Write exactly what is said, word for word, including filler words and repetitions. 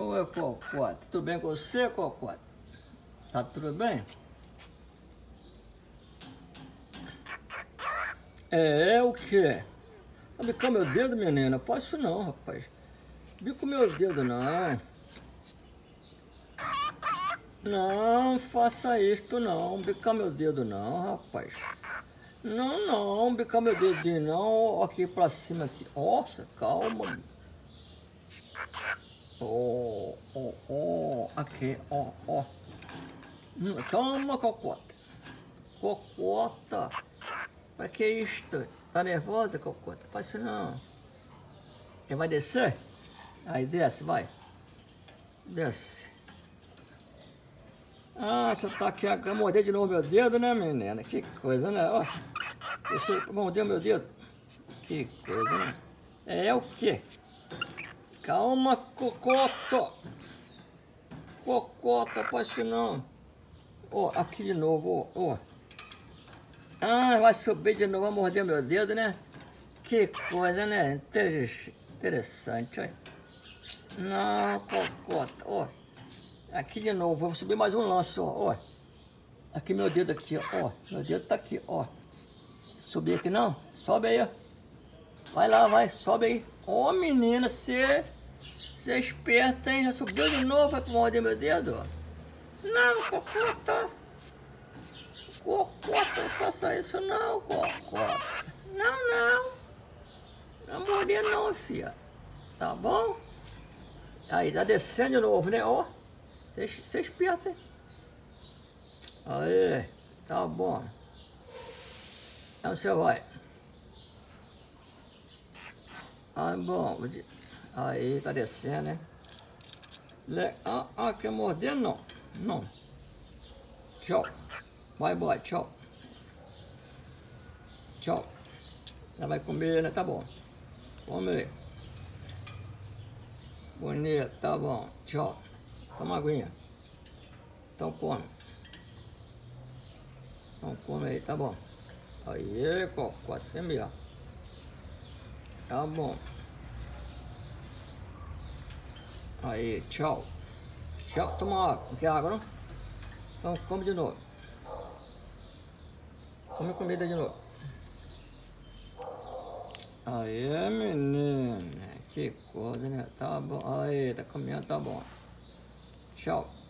Oi, Cocota. Tudo bem com você, Cocota? Tá tudo bem? É, é o quê? Tá bicando meu dedo, menina? Faz isso não, rapaz. Bico meu dedo, não. Não, faça isto não. Bicar meu dedo não, rapaz. Não, não, bicar meu dedinho não. Aqui pra cima, aqui. Nossa, calma. Ó, ó, ó. Aqui, ó, ó. Hum, Calma, Cocota. Cocota. Pra que isto? Tá nervosa, Cocota? Faz isso não. Ele vai descer? Aí desce, vai. Desce. Ah, você tá aqui a morder de novo meu dedo, né, menina? Que coisa, né? Ó, você mordeu meu dedo. Que coisa, né? É o quê? Calma, Cocota. Cocota, faz isso não. Ó, aqui de novo, ó, ó. Ah, vai subir de novo, vai morder meu dedo, né? Que coisa, né? Interessante, olha. Não, Cocota, ó. Aqui de novo, vou subir mais um lance, ó, ó. Aqui meu dedo aqui, ó. Meu dedo tá aqui, ó. Subir aqui não? Sobe aí, ó. Vai lá, vai, sobe aí. Ó, menina, você... Você é esperta, hein? Já subiu de novo, vai morder meu dedo, ó. Não, Cocota. Cocota, não faça isso não, Cocota. Não, não. Não morder não, filha. Tá bom? Aí, tá descendo de novo, né? Ó. Você é esperta, hein? Aí, tá bom. Onde você vai? Ah, bom. Aí, tá descendo, né? Le... Ah, ah, quer morder? Não. Não. Tchau. Vai embora, tchau. Tchau. Já vai comer, né? Tá bom. Come. Bonito, tá bom. Tchau. Toma aguinha. Então come. Então come aí, tá bom. Aí, Cocota, você mesmo. Tá bom. Aí, tchau. Tchau, toma água. Não quer água, não? Então come de novo. Come comida de novo. Aí, menina. Que coisa, né? Tá bom. Aí, tá comendo, tá bom. Tchau.